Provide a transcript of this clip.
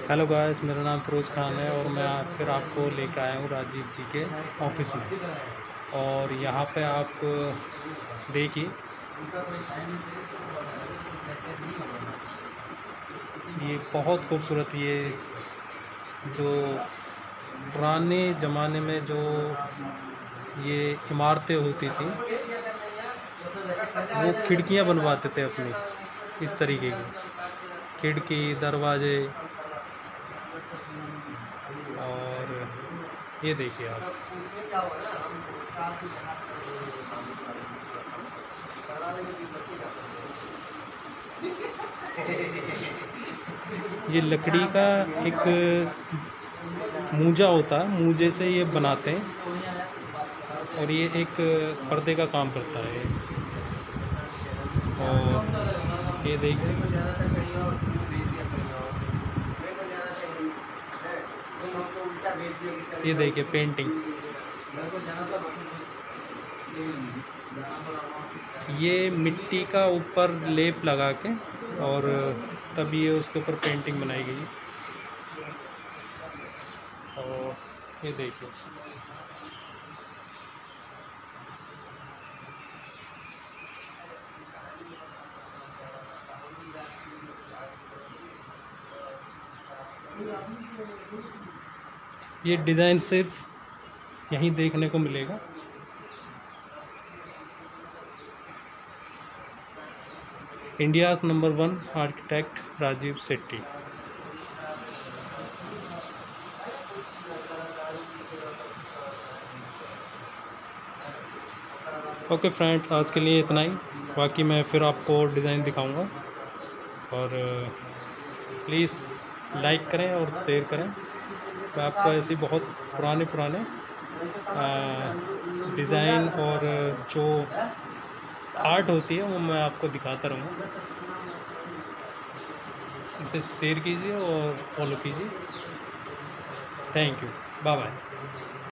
Hello guys, मेरा नाम फ़िरोज़ खान है और मैं फिर आपको लेकर आया हूँ राजीव जी के ऑफिस में। और यहाँ पे आप देखिए, ये बहुत खूबसूरत, ये जो पुराने ज़माने में जो ये इमारतें होती थी, वो खिड़कियाँ बनवाते थे अपनी, इस तरीके की खिड़की, दरवाजे। और ये देखिए आप, ये लकड़ी का एक मूजा होता है, मूजे से ये बनाते हैं और ये एक पर्दे का काम करता है। और ये देखिए, ये देखिए पेंटिंग, ये मिट्टी का ऊपर लेप लगा के और तब ये उसके ऊपर पेंटिंग बनाई गई। और ये देखिए, ये डिज़ाइन सिर्फ यहीं देखने को मिलेगा। India's number 1 architect Rajeev Shetty. Okay friends, आज के लिए इतना ही। बाकी मैं फिर आपको डिज़ाइन दिखाऊंगा। और प्लीज़ लाइक करें और शेयर करें। मैं आपको ऐसी बहुत पुराने डिज़ाइन और जो आर्ट होती है वो मैं आपको दिखाता रहूँगा। इसे शेयर कीजिए और फॉलो कीजिए। Thank you, bye bye.